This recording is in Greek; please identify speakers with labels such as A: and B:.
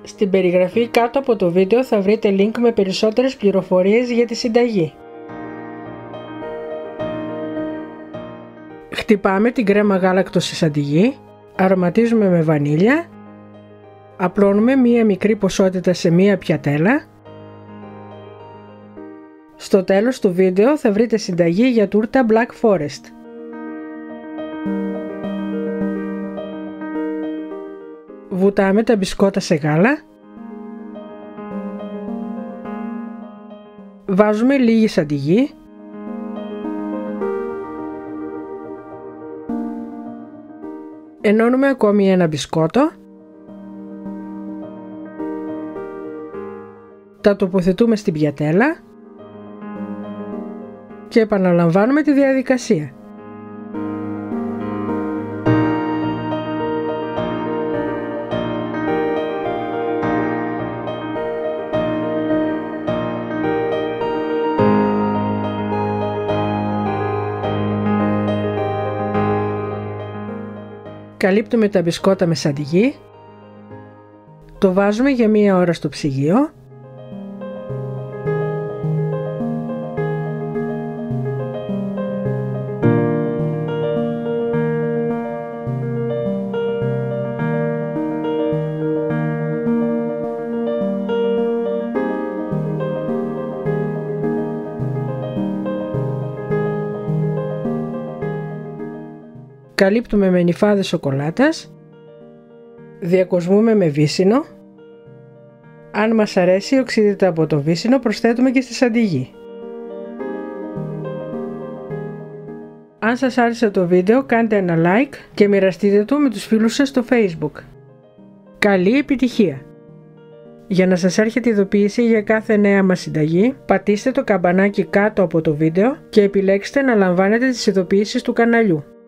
A: Στην περιγραφή κάτω από το βίντεο θα βρείτε link με περισσότερες πληροφορίες για τη συνταγή. Χτυπάμε την κρέμα γάλακτος σε σαντιγί, αρωματίζουμε με βανίλια, απλώνουμε μία μικρή ποσότητα σε μία πιατέλα. Στο τέλος του βίντεο θα βρείτε συνταγή για τούρτα Black Forest. Βουτάμε τα μπισκότα σε γάλα. Βάζουμε λίγη σαντιγί. Ενώνουμε ακόμη ένα μπισκότο. Τα τοποθετούμε στην πιατέλα και επαναλαμβάνουμε τη διαδικασία. Καλύπτουμε τα μπισκότα με σαντιγί, το βάζουμε για μία ώρα στο ψυγείο. Καλύπτουμε με νυφάδες σοκολάτας, διακοσμούμε με βύσσινο. Αν μας αρέσει η οξύτητα από το βύσσινο προσθέτουμε και στη σαντιγί. Αν σας άρεσε το βίντεο κάντε ένα like και μοιραστείτε το με τους φίλους σας στο Facebook. Καλή επιτυχία! Για να σας έρχεται ειδοποίηση για κάθε νέα μας συνταγή, πατήστε το καμπανάκι κάτω από το βίντεο και επιλέξτε να λαμβάνετε τις ειδοποιήσεις του καναλιού.